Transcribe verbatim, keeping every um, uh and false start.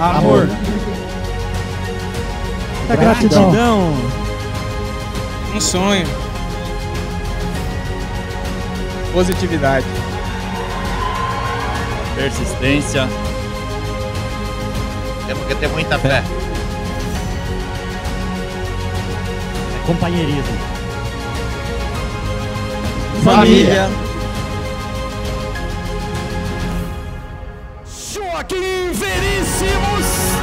Amor. A gratidão. Um sonho. Positividade. Persistência. Temos que ter muita fé. Companheirismo. Família. Joaquim Veríssimos.